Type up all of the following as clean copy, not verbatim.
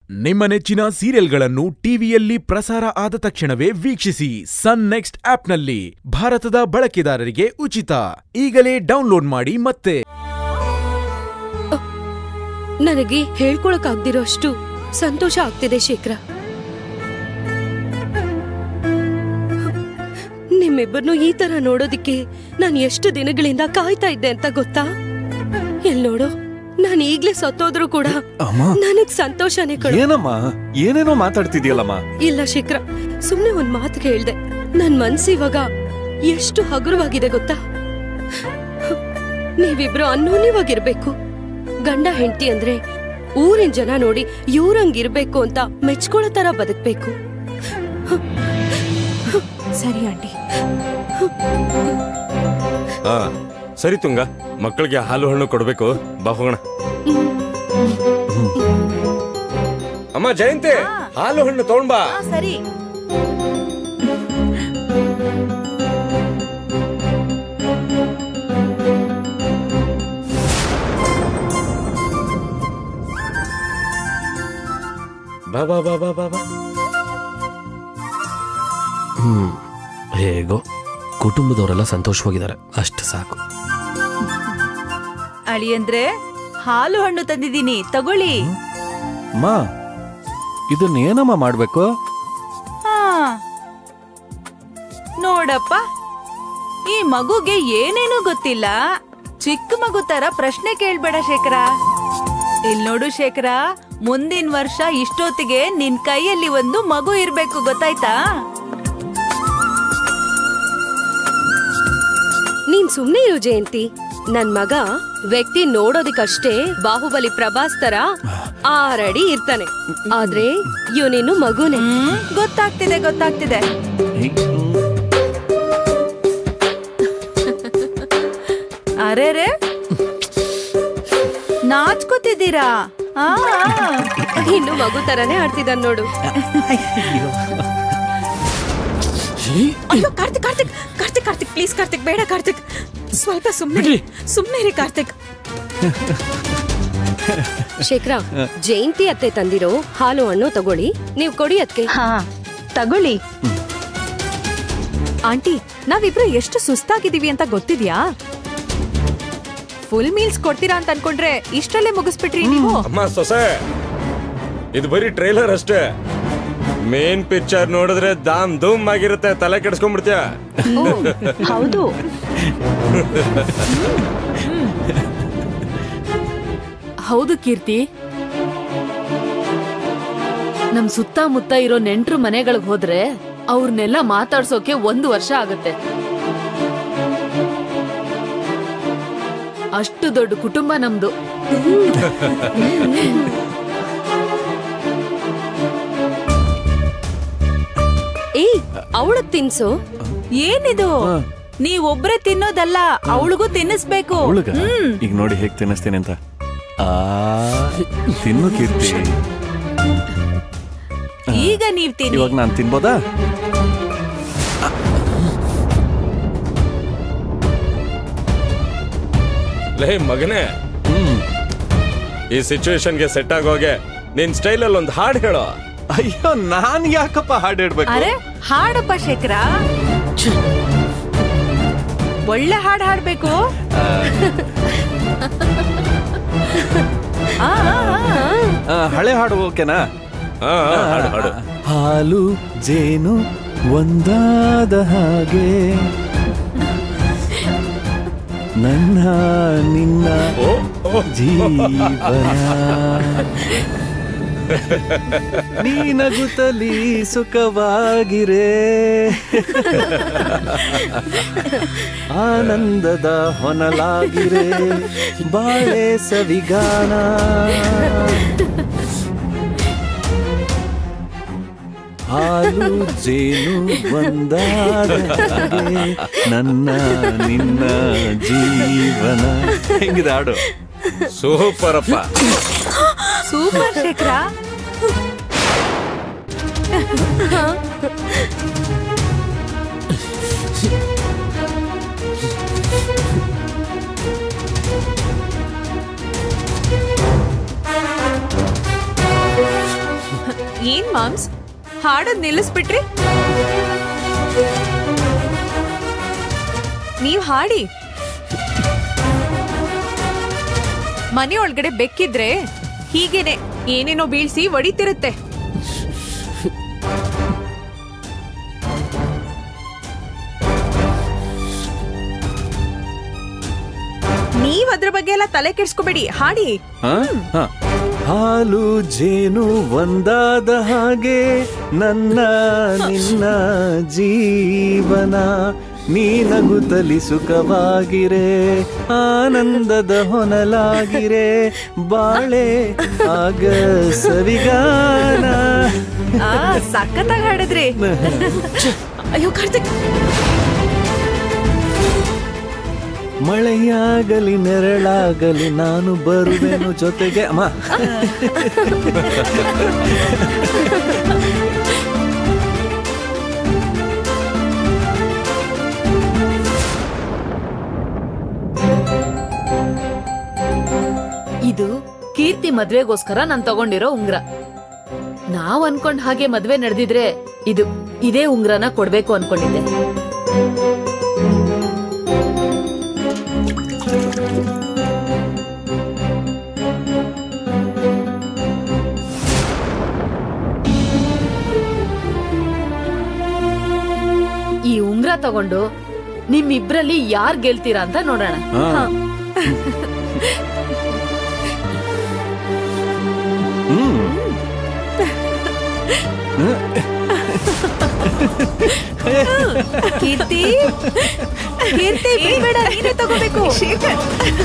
ನಿಮ್ಮ ನೆಚ್ಚಿನ ಸೀರಿಯಲ್ಗಳನ್ನು ಟಿವಿಯಲ್ಲಿ ಪ್ರಸಾರ ಆದ ತಕ್ಷಣವೇ ವೀಕ್ಷಿಸಿ ಸನ್ ನೆಕ್ಸ್ಟ್ ಆಪ್ನಲ್ಲಿ. ಭಾರತದ ಬಳಕೆದಾರರಿಗೆ ಉಚಿತ. ಈಗಲೇ ಡೌನ್ಲೋಡ್ ಮಾಡಿ. ಮತ್ತೆ ನನಗೆ ಹೇಳ್ಕೊಳಕ್ಕಾಗ್ದಿರೋ ಅಷ್ಟು ಸಂತೋಷ ಆಗ್ತಿದೆ ಶೇಖರ. ನಿಮ್ಮಿಬ್ಬರನ್ನು ಈ ತರ ನೋಡೋದಿಕ್ಕೆ ನಾನು ಎಷ್ಟು ದಿನಗಳಿಂದ ಕಾಯ್ತಾ ಇದ್ದೆ ಅಂತ ಗೊತ್ತಾ? ಎಲ್ ನೋಡು, ನಾನು ಈಗ್ಲೇ ಸತ್ತೋದ್ರು ಕೂಡ ನನಗ್ ಸಂತೋಷನೇ ಕಣೋ. ಏನಮ್ಮ ಏನೇನೋ ಮಾತಾಡ್ತಿದ್ಯಲ್ಲಮ್ಮ? ಇಲ್ಲ ಶೇಖರ, ಸುಮ್ನೆ ಒಂದ್ ಮಾತು ಕೇಳ್ದೆ. ನನ್ ಮನ್ಸು ಇವಾಗ ಎಷ್ಟು ಹಗುರವಾಗಿದೆ ಗೊತ್ತಾ? ನೀವಿಬ್ರು ಅನ್ಯೋನ್ಯವಾಗಿರ್ಬೇಕು. ಗಂಡ ಹೆಂಡತಿ ಅಂದ್ರೆ ಊರಿನ ಜನ ನೋಡಿ ಇವ್ರಂಗಿರ್ಬೇಕು ಅಂತ ಮೆಚ್ಕೊಳ್ಳೋ ತರ ಬದುಕ್ಬೇಕು. ಸರಿ ಆಂಟಿ. ಸರಿ ತುಂಗ, ಮಕ್ಕಳಿಗೆ ಹಾಲು ಹಣ್ಣು ಕೊಡ್ಬೇಕು. ಬಾ ಹೋಗೋಣ. ಅಮ್ಮ ಜಯಂತಿ, ಹಾಲು ಹಣ್ಣು ತಗೊಂಡ್ ಬಾ. ಸರಿ. ಬಾ ಬಾ ಬಾ ಬಾ ಬಾ ಬಾ. ಹೇಗೋ ಕುಟುಂಬದವರೆಲ್ಲ ಸಂತೋಷವಾಗಿದ್ದಾರೆ, ಅಷ್ಟು ಸಾಕು. ಅಳಿಯಂದ್ರೆ ಹಾಲು ಹಣ್ಣು ತಂದಿದ್ದೀನಿ, ತಗೊಳ್ಳಿ. ಮಾ, ಇದನ್ನೇನಮ್ಮ ಮಾಡ್ಬೇಕು? ನೋಡಪ್ಪ, ಈ ಮಗುಗೆ ಏನೇನು ಗೊತ್ತಿಲ್ಲ. ಚಿಕ್ಕ ಮಗು ತರ ಪ್ರಶ್ನೆ ಕೇಳ್ಬೇಡ ಶೇಖರ. ಇಲ್ ನೋಡು ಶೇಖರ, ಮುಂದಿನ ವರ್ಷ ಇಷ್ಟೊತ್ತಿಗೆ ನಿನ್ ಕೈಯಲ್ಲಿ ಒಂದು ಮಗು ಇರ್ಬೇಕು, ಗೊತ್ತಾಯ್ತಾ? ನೀನ್ ಸುಮ್ನೆ ಇರು ಜಯಂತಿ. ನನ್ ಮಗ ವ್ಯಕ್ತಿ ನೋಡೋದಿಕ್ಕಷ್ಟೇ ಬಾಹುಬಲಿ ಪ್ರಭಾಸ್ ತರ 6 ಅಡಿ ಇರ್ತಾನೆ, ಆದ್ರೆ ಇವನಿನ್ನು ಮಗುನೇ. ಗೊತ್ತಾಗ್ತಿದೆ ಗೊತ್ತಾಗ್ತಿದೆ. ಅರೆ ರೇ, ನಾಚ್ಕೋತಿದ್ದೀರಾ? ಇನ್ನು ಮಗು ತರನೇ ಆಡ್ತಿದ್ದಾನೆ ನೋಡು. ಅಯ್ಯೋ ಕಾರ್ತಿಕ್ ಕಾರ್ತಿಕ್ ಕಾರ್ತಿಕ್ ಕಾರ್ತಿಕ್ ಪ್ಲೀಸ್ ಕಾರ್ತಿಕ್, ಬೇಡ ಕಾರ್ತಿಕ್, ಸ್ವಲ್ಪ ಸುಮ್ನೆ ರೀ ಕಾರ್ತಿಕ್. ಶೇಖರ, ಜಯಂತಿ ಅತ್ತೆ ತಂದಿರೋ ಹಾಲು ಹಣ್ಣು ತಗೊಳ್ಳಿ, ನೀವು ಕೊಡಿ ಅದಕ್ಕೆ. ಹಾ ತಗೊಳ್ಳಿ. ಆಂಟಿ, ನಾವಿಬ್ರು ಎಷ್ಟು ಸುಸ್ತಾಗಿದ್ದೀವಿ ಅಂತ ಗೊತ್ತಿದ್ಯಾ? ಫುಲ್ ಮೀಲ್ಸ್ ಕೊಡ್ತೀರಾ ಅಂತ ಅನ್ಕೊಂಡ್ರೆ ಇಷ್ಟರಲ್ಲೇ ಮುಗಿಸ್ಬಿಟ್ರಿ ನೀವು. ಅಮ್ಮ ಸೊಸೆ, ಇದು ಬರೀ ಟ್ರೈಲರ್ ಅಷ್ಟೇ. ಮೇನ್ ಪಿಕ್ಚರ್ ನೋಡಿದ್ರೆ ದಾಮ್ ಧೂಮ್ ಆಗಿರುತ್ತೆ, ತಲೆ ಕೆಡಿಸ್ಕೊಂಡ್ಬಿಡ್ತೀಯ. ಹೌದು. ಹೌದು ಕೀರ್ತಿ, ನಮ್ ಸುತ್ತಮುತ್ತ ಇರೋ ನೆಂಟ್ರು ಮನೆಗಳಿಗೆ ಹೋದ್ರೆ ಅವ್ರನ್ನೆಲ್ಲ ಮಾತಾಡ್ಸೋಕೆ 1 ವರ್ಷ ಆಗತ್ತೆ. ಅಷ್ಟು ದೊಡ್ಡ ಕುಟುಂಬ ನಮ್ದು. ಏಯ್, ಅವಳಗ್ ತಿನ್ಸು. ಏನಿದು? ನೀವೊಬ್ರೆ ತಿನ್ನೋದಲ್ಲ, ಅವಳಿಗೂ ತಿನ್ನಿಸ್ಬೇಕು. ಈಗ ನೋಡಿ ಹೇಗ್ ತಿನ್ನಿಸ್ತೇನೆ ಅಂತ. ತಿನ್ನು ಕೀರ್ತಿ. ಈಗ ನೀವ್ ತಿನ್ನಿ. ಇವಾಗ ನಾನ್ ತಿನ್ಬೋದಾ? ಲೇ ಮಗನೇ, ಈ ಸಿಚುವೇಶನ್ಗೆ ಸೆಟ್ ಆಗೋಗೆ ನಿನ್ ಸ್ಟೈಲಲ್ಲಿ ಒಂದು ಹಾಡು ಹೇಳೋ. ಅಯ್ಯೋ, ನಾನ್ ಯಾಕಪ್ಪ ಹಾಡು ಹೇಳ್ಬೇಕು? ಅರೆ ಹಾಡಪ್ಪ ಶೇಖರ, ಒಳ್ಳೆ ಹಾಡು ಹಾಡ್ಬೇಕು. ಹಳೆ ಹಾಡು ಓಕೆನಾ? ಹಾಡು ಹಾಡು. ಹಾಲು ಜೇನು ಒಂದಾದ ಹಾಗೆ ನನ್ನ ನಿನ್ನ ಜೀವನ, ನೀನಗುತ್ತಲಿ ಸುಖವಾಗಿರೇ, ಆನಂದದ ಹೊನಲಾಗಿರೇ, ಬಾಳೆ ಸವಿಗಾನ. ಹಾಲು ಜೇನು ಒಂದಾದ ಹಾಗೆ ನನ್ನ ನಿನ್ನ ಜೀವನ. ಹೆಂಗಿದೆ ಹಾಡು? ಸೂಪರ್ ಅಪ್ಪ, ಸೂಪರ್ ಶೇಖರ. ಏನ್ ಮಾಮ್ಸ್ ಹಾಡೋದ್ ನಿಲ್ಲಿಸ್ಬಿಟ್ರಿ? ನೀವ್ ಹಾಡಿ. ಮನೆ ಒಳಗಡೆ ಬೆಕ್ಕಿದ್ರೆ ಹೀಗೇನೆ ಏನೇನೋ ಬೀಳ್ಸಿ ಒಡಿತಿರುತ್ತೆ. ನೀವ್ ಅದ್ರ ಬಗ್ಗೆ ಎಲ್ಲ ತಲೆ ಕೆಡ್ಸ್ಕೋಬೇಡಿ, ಹಾಡಿ. ಹಾಲು ಜೇನು ಒಂದಾದ ಹಾಗೆ ನನ್ನ ನಿನ್ನ ಜೀವನ, ನೀನಗುತ್ತಲಿ ಸುಖವಾಗಿರೆ ಆನಂದದ ಹೊನಲಾಗಿರೆ ಬಾಳೆ ಆಗ ಸವಿಗಾನ. ಸಖತ್ತಾಗಿ ಹಾಡಿದ್ರಿ. ಅಯ್ಯೋ ಕಾರ್ತಿಕ್, ಮಳೆಯಾಗಲಿ ನೆರಳಾಗಲಿ ನಾನು ಬರುವೆನು ಜೊತೆಗೆ. ಅಮ್ಮ ಇದು ಕೀರ್ತಿ ಮದ್ವೆಗೋಸ್ಕರ ನಾನ್ ತಗೊಂಡಿರೋ ಉಂಗ್ರ. ನಾವ್ ಅನ್ಕೊಂಡ್ ಹಾಗೆ ಮದ್ವೆ ನಡೆದಿದ್ರೆ ಇದೇ ಉಂಗ್ರನ ಕೊಡ್ಬೇಕು ಅನ್ಕೊಂಡಿದ್ದೆ. ಈ ಉಂಗ್ರ ತಗೊಂಡು ನಿಮ್ಮಿಬ್ರಲ್ಲಿ ಯಾರ್ ಗೆಲ್ತೀರಾ ಅಂತ ನೋಡೋಣ. ಕೀರ್ತಿ ಕೀರ್ತಿ ಬಿಡ್ಬೇಡ, ನೀನೇ ತಗೋಬೇಕು. ಶೇಖರ್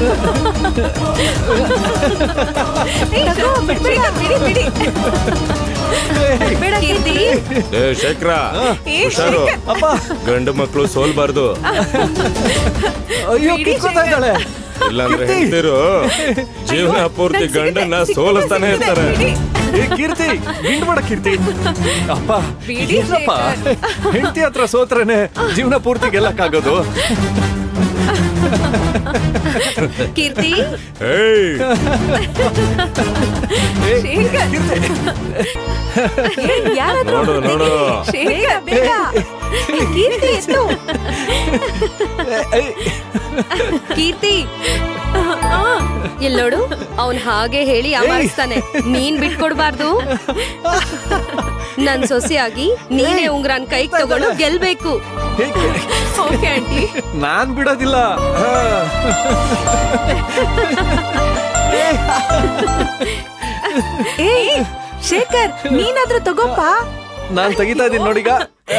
ಬಿಡ ಕೀರ್ತಿ. ಶೇಖರ ಹುಷಾರು, ಗಂಡು ಮಕ್ಕಳು ಸೋಲ್ಬಾರ್ದು. ಅಯ್ಯೋ ಕಿತ್ಕೋತಾ ಇದ್ದಾಳೆ. ಇಲ್ಲಾಂದ್ರೆ ಹೆಂಡತಿರು ಜೀವನ ಪೂರ್ತಿ ಗಂಡನ್ನ ಸೋಲಿಸ್ತಾನೆ ಇರ್ತಾರೆ. ಕೀರ್ತಿ ಬಿಡ್ಬೇಡ ಕೀರ್ತಿ. ಅಪ್ಪ ಇಲ್ಲಪ್ಪ, ಹೆಂಡತಿ ಹತ್ರ ಸೋತ್ರೇನೆ ಜೀವನ ಪೂರ್ತಿ ಗೆಲ್ಲಕ್ಕಾಗೋದು. ಕೀರ್ತಿ ನೋಡು ನೋಡು. ಕೀರ್ತಿ ಎಷ್ಟು ಕೀರ್ತಿ ಇಲ್ಲೋಡು, ಅವನ್ ಹಾಗೆ ಹೇಳಿ ಅಮಾರಿಸ್ತಾನೆ. ನೀನ್ ಬಿಟ್ಕೊಡ್ಬಾರ್ದು. ನನ್ ಸೊಸೆಯಾಗಿ ನೀನೇ ಉಂಗ್ರನ್ ಕೈಗೆ ತಗೊಂಡು ಗೆಲ್ಬೇಕು. ಓಕೆ ಆಂಟಿ, ನಾನ್ ಬಿಡೋದಿಲ್ಲ. ಶೇಖರ್ ನೀನಾದ್ರೂ ತಗೋಪ್ಪ. ನಾನ್ ತೆಗಿತಾ ಇದೀನಿ ನೋಡಿಗ.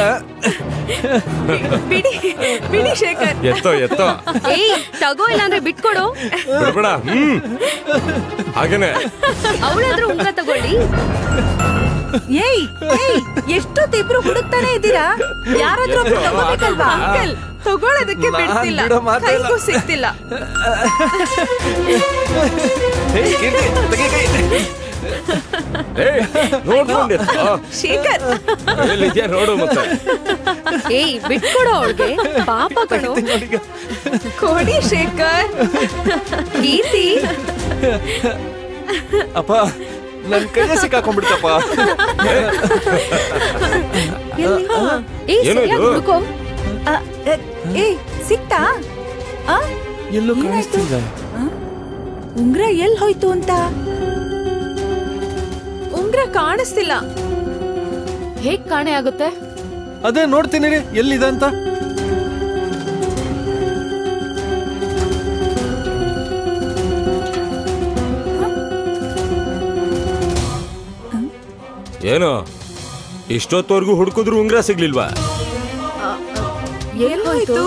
ಬಿಡಿ ಬಿಡಿ ಶೇಖರ್. ಎತ್ತೋ ಎತ್ತೋ. ಏಯ್ ತಗೋ, ಇಲ್ಲಾಂದ್ರೆ ಬಿಟ್ಕೊಡು. ಬಿಡ್ಬೇಡ. ಹಾಗೇನೆ ಅವಳಾದ್ರೂ ಉಂಗ್ರ ತಗೊಳ್ಳಿ. ಏಯ್ ಎಷ್ಟೊತ್ತಿಬ್ರು ಹುಡುಕ್ತಾನೆ ಇದ್ದೀರಾ? ಯಾರಾದ್ರೂ ತಗೋಬೇಕಲ್ವಾ? ಅಂಕಲ್ ತಗೊಳ್ಳೋದಕ್ಕೆ ಬಿಡ್ತಿಲ್ಲ, ಕೈಗೂ ಸಿಗ್ತಿಲ್ಲ. ಶೇಖರ್ ಎಲ್ಲಿದ್ಯಾ ನೋಡು ಮತ್ತೆ. ಏಯ್ ಬಿಟ್ಕೊಡು ಅವಳಿಗೆ, ಪಾಪ ಕಣೋ. ಕೊಡಿ ಶೇಖರ್. ಕೀರ್ತಿ ಅಪ್ಪ ನನ್ ಕೈಯ ಸಿಕ್ಕಾಕೊಂಡ್ಬಿಡ್ತಪ್ಪ. ಏಯ್ ಸರಿಯಾಗಿ ಹುಡುಕೋ. ಸಿಕ್ತಾ? ಎಲ್ಲೂ ಕಾಣಿಸ್ತಿಲ್ಲ. ಉಂಗ್ರ ಎಲ್ ಹೋಯ್ತು ಅಂತ. ಉಂಗ್ರ ಕಾಣಿಸ್ತಿಲ್ಲ. ಹೇಗ್ ಕಾಣೆ ಆಗುತ್ತೆ? ಅದೇ ನೋಡ್ತೀನಿ ರೀ ಎಲ್ಲಿದೆ ಅಂತ. ಏನು ಇಷ್ಟೊತ್ತವರೆಗೂ ಹುಡುಕಿದ್ರು ಉಂಗ್ರ ಸಿಗ್ಲಿಲ್ವಾ? ಎಲ್ ಹೋಯ್ತು?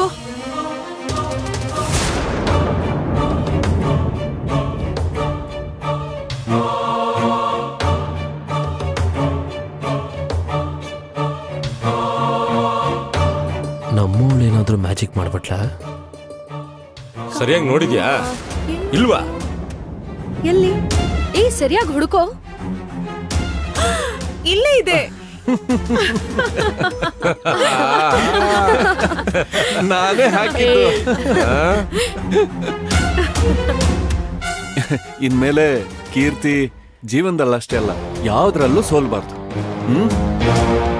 ನಮ್ಮವಳೇನಾದ್ರೂ ಮ್ಯಾಜಿಕ್ ಮಾಡ್ಬಿಟ್ಲಾ? ಸರಿಯಾಗಿ ನೋಡಿದ್ಯಾ ಇಲ್ವಾ? ಎಲ್ಲಿ? ಏಯ್ ಸರಿಯಾಗಿ ಹುಡುಕೋ. ಇಲ್ಲೇ ಇದೆ. ನಾನೇ ಹಾಕಿದ್ದು. ಇನ್ಮೇಲೆ ಕೀರ್ತಿ ಜೀವನದಲ್ಲಷ್ಟೇ ಅಲ್ಲ, ಯಾವ್ದ್ರಲ್ಲೂ ಸೋಲ್ಬಾರ್ದು. ಹ್ಮ್